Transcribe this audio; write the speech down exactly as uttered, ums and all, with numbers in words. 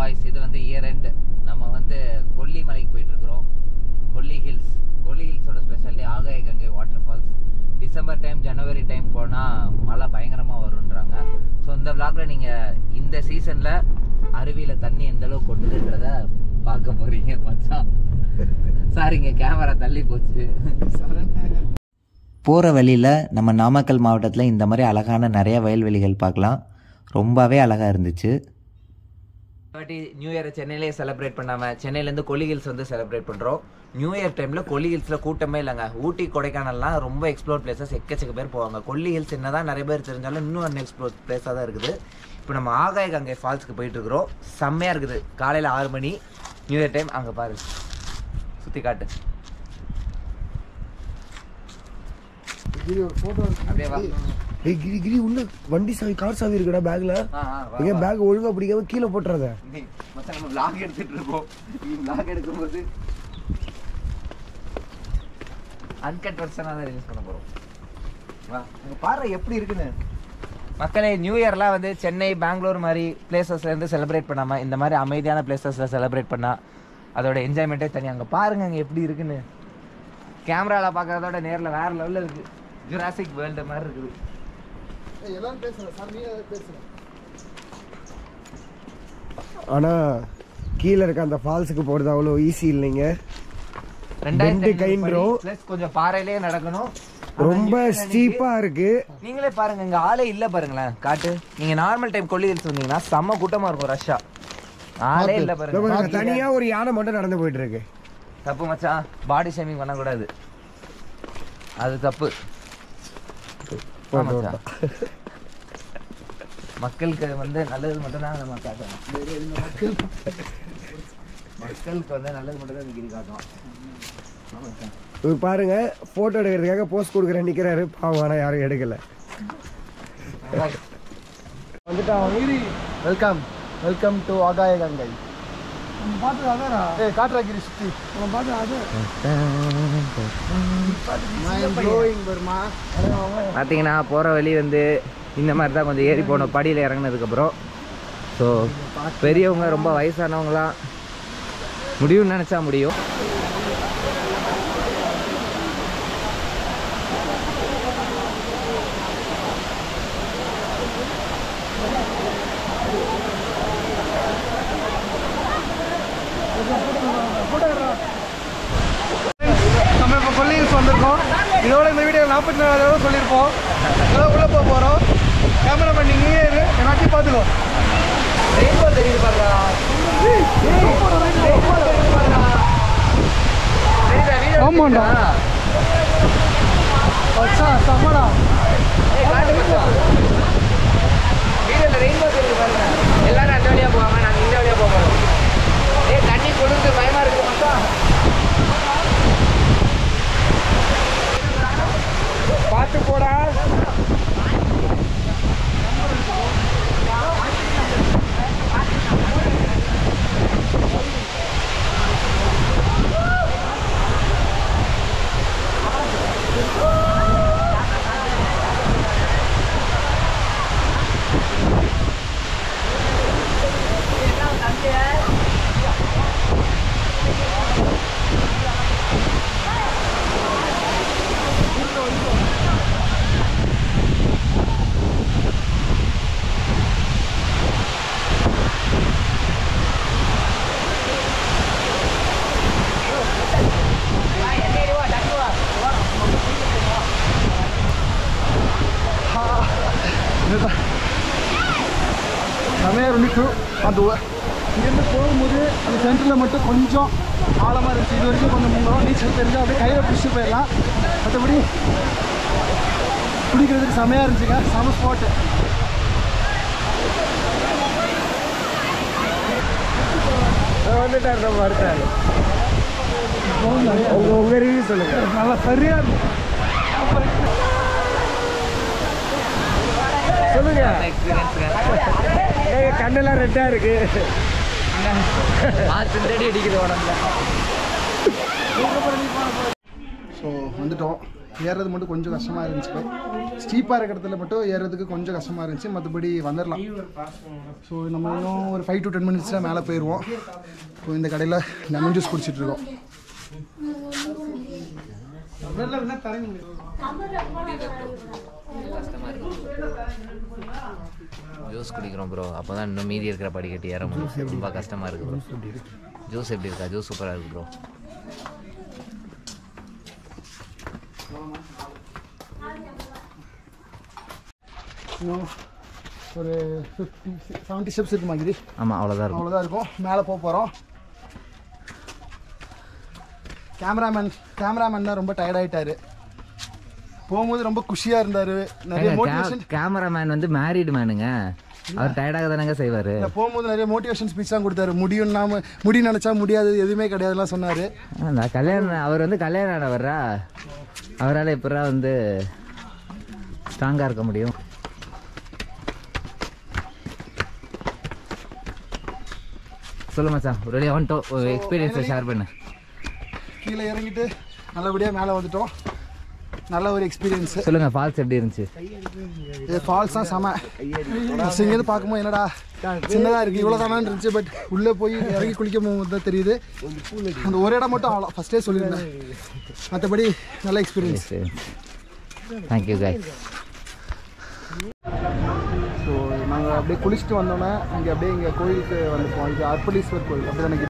Guys, இது வந்து year end. நம்ம வந்து கொல்லிமலைக்கு போயிட்டு இருக்கிறோம். கொல்லி ஹில்ஸ். கொல்லி ஹில்ஸோட speciality Akaya Gangai water falls. December time ஜனவரி டைம் போனால் மழை பயங்கரமாக வருன்றாங்க. ஸோ இந்த விளாக்ல நீங்கள் இந்த சீசனில் அருவியில் தண்ணி எந்த அளவுக்கு கொட்டுதுன்றத பார்க்க போகிறீங்க. மச்சான் சாரிங்க, கேமரா தள்ளி போச்சு. போகிற வழியில் நம்ம நாமக்கல் மாவட்டத்தில் இந்த மாதிரி அழகான நிறைய வயல்வெளிகள் பார்க்கலாம். ரொம்பவே அழகாக இருந்துச்சு. வாட்டி நியூ இயரை சென்னையிலே செலிப்ரேட் பண்ணாமல் சென்னையிலேருந்து கொல்லி ஹில்ஸ் வந்து செலிப்ரேட் பண்ணுறோம். நியூ இயர் டைமில் கொல்லி ஹில்ஸில் கூட்டமே இல்லைங்க. ஊட்டி கொடைக்கானல்லாம் ரொம்ப எக்ஸ்ப்ளோர் பிளேசஸ் எக்கச்சக்க பேர் போவாங்க. கொல்லி ஹில்ஸ் என்ன தான் நிறைய பேர் தெரிஞ்சாலும் இன்னும் அன் எக்ஸ்ப்ளோர் பிளேஸாக தான் இருக்குது. இப்போ நம்ம ஆகாய கங்கை ஃபால்ஸுக்கு போயிட்டுருக்குறோம். செம்மையாக இருக்குது. காலையில் ஆறு மணி நியூ இயர் டைம். அங்கே பாரு, சுற்றி காட்டு. அப்படியே வா. ஏய் கிரி கிரி உள்ள வண்டி சாவி கார் சாவி இருக்குடா பேக்ல. எங்க பேக் ஒழுங்கா பிடிக்காம கீழே போட்டுறத. மச்சான் நம்ம vlog எடுத்துட்டு இருக்கோம். நீ vlog எடுக்கும்போது அன்கட் வெர்ஷனா தான் ரிலீஸ் பண்ண போறோம். வா, அங்க பாரு எப்படி இருக்குன்னு. மக்களே, நியூ இயர்லாம் வந்து சென்னை பெங்களூர் மாதிரி பிளேசஸ்ல இருந்து செலிப்ரேட் பண்ணாம இந்த மாதிரி அமைதியான பிளேசஸ்ல செலிப்ரேட் பண்ணா அதோட என்ஜாய்மெண்ட்டே தனி. அங்க பாருங்க அங்க எப்படி இருக்குன்னு. கேமரால பாக்குறதோட நேர்ல வேற லெவல்ல இருக்கு. ஜுராசிக் வேர்ல்டு மாதிரி இருக்குது. எல்லாரும் பேசுறேன் சார், நீ பேசுறேன். ஆனா கீழ இருக்க அந்த ஃபால்ஸ்க்கு போறது அவ்வளவு ஈஸி இல்லைங்க. ரெண்டு கைண்ட்ரோ பிளஸ் கொஞ்சம் பாறையிலேயே நடக்கணும். ரொம்ப ஸ்டீப்பா இருக்கு. நீங்களே பாருங்க, இங்க ஆளே இல்ல பாருங்களேன். காட்டு. நீங்க நார்மல் டைம் கொல்லி ஹில்ஸ் வந்தீங்கன்னா செம்ம கூட்டமா இருக்கும், ரஷ்ஷா. ஆளே இல்ல பாருங்க. தனியா ஒரு யானை மட்டும் நடந்து போயிட்டு இருக்கு. தப்பு மச்சான், பாடி ஷேமிங் பண்ண கூடாது, அது தப்பு. மக்களுக்கு வந்து நல்லது மட்டும் தான் நம்ம காட்டணும். மக்களுக்கு வந்து நல்லது மட்டும் தான் கிரி காட்டணும். பாருங்க, போட்டோ எடுக்கிறதுக்காக போஸ்ட் கொடுக்குற நிக்கிறாரு பாவம். ஆனா யாரும் எடுக்கல. வந்துட்டான். வெல்கம் வெல்கம் டு ஆகாய கங்கை. காட்டுறாகிரி சுத்தி பார்த்தீங்கன்னா போகிற வழி வந்து இந்த மாதிரி தான். கொஞ்சம் ஏறி போகணும் படியில் இறங்கினதுக்கப்புறம். ஸோ பெரியவங்க ரொம்ப வயசானவங்களாம் முடியும்னு நினச்சா முடியும். நம்ம இப்போ கொல்லி ஹில்ஸ் வந்திருக்கோம். இதோட இந்த வீடியோ நாற்பத்தி நாலு தடவை சொல்லியிருப்போம். இதெல்லாம் உள்ளே போக போகிறோம். கேமராமேன் நீங்களே இரு, எல்லாத்தையும் பார்த்துக்கோ. ரெயின்போ தெரியுது பாருங்க. ஆமாண்டா சம்மடா. வீடியோவில் ரெயின்போ தெரியுது பாருங்க. எல்லாரும் அந்த வழியாக போவாங்க, நாங்கள் இந்த வழியாக போக போகிறோம். ஏ தண்ணி கொடுத்து பயமாக இருக்குது மொத்தம். பார்த்து போடா. செமையாக இருந்துச்சு. அந்த இங்கேருந்து போகும்போது அந்த சென்டரில் மட்டும் கொஞ்சம் ஆழமாக இருந்துச்சு. இது வரைக்கும் கொஞ்சம் முன்னோம் நீச்சல் தெரிஞ்சு அப்படியே கையில் பிடிச்சி போயிடலாம். மற்றபடி குடிக்கிறதுக்கு செமையாக இருந்துச்சுங்க. செம ஸ்பாட்டு. வந்துட்டார் நம்ம அடுத்தாரு. உங்க உங்க ரிவ்யூ சொல்லுங்க. நல்லா சரியா இருக்கு. சொல்லுங்க. கண்ணெல்லாம் ரெட்டா இருக்கு. அடிக்குது உடம்புல. ஸோ வந்துட்டோம். ஏறுறது மட்டும் கொஞ்சம் கஷ்டமாக இருந்துச்சு. ஸ்டீப்பாக இருக்கிற இடத்துல மட்டும் ஏறுறதுக்கு கொஞ்சம் கஷ்டமாக இருந்துச்சு, மற்றபடி வந்துடலாம். ஸோ நம்ம இன்னும் ஒரு ஃபைவ் டு டென் மினிட்ஸில் மேலே போயிடுவோம். ஸோ இந்த கடையில் லெமன் ஜூஸ் குடிச்சிட்ருக்கோம். ஜூஸ் குடிக்கிறோம் ப்ரோ, அப்போ தான் இன்னும் மீதி இருக்கிற படிக்கட்டு ஏற முடியும். ரொம்ப கஷ்டமாக இருக்குது ப்ரோ. ஜூஸ் எப்படி இருக்கா? ஜூஸ் சூப்பராக இருக்குது ப்ரோ. இன்னும் ஒரு ஃபிஃப்டி செவன்ட்டி ஸ்டெப்ஸ் இருக்கு மாதிரி. ஆமாம், அவ்வளோதான் இருக்கும். அவ்வளோதான் இருக்கும். மேலே போக போகிறோம். கேமராமேன் கேமராமேன் தான் ரொம்ப டயர்டாயிட்டாரு. போகும்போது ரொம்ப குஷியாக இருந்தார். நிறைய மோட்டிவேஷன். கேமராமேன் வந்து மேரிடு மேனுங்க, அவர் டயர்டாக தானங்க செய்வார். போகும்போது நிறைய மோட்டிவேஷன் ஸ்பீச் தான் கொடுத்தாரு. முடியும் நாம முடி நினச்சா முடியாது, எதுவுமே கிடையாதுலாம் சொன்னார். நான் கல்யாணம் அவர் வந்து கல்யாணம் ஆனவரா, அவரால் எப்படா வந்து ஸ்ட்ராங்காக இருக்க முடியும்? சொல்லு மச்சான், ஒரு வழியாக வந்துட்டோம். ஒரு எக்ஸ்பீரியன்ஸை ஷேர் பண்ணு. கீழே இறங்கிட்டு நல்லபடியாக மேலே வந்துட்டோம். நல்ல ஒரு எக்ஸ்பீரியன்ஸ். சொல்லுங்கள், ஃபால்ஸ் எப்படி இருந்துச்சு? இது ஃபால்ஸ் தான் செம. ஃபஸ்ட் இங்கேருந்து பார்க்கும்போது என்னடா சின்னதாக இருக்குது, இவ்வளோ தானே இருந்துச்சு. பட் உள்ளே போய் இறங்கி குளிக்க போகும்போது தான் தெரியுது. அந்த ஒரு இடம் மட்டும் அவ்வளோ ஃபஸ்ட்டே சொல்லியிருந்தேன், மற்றபடி நல்ல எக்ஸ்பீரியன்ஸ். Thank you guys. ஸோ நாங்கள் அப்படியே குளிச்சுட்டு வந்தோன்னே இங்கே அப்படியே இங்கே கோயிலுக்கு வந்துப்போம். இது அர்ப்பளீஸ்வர் கோயில் அப்படி தான்.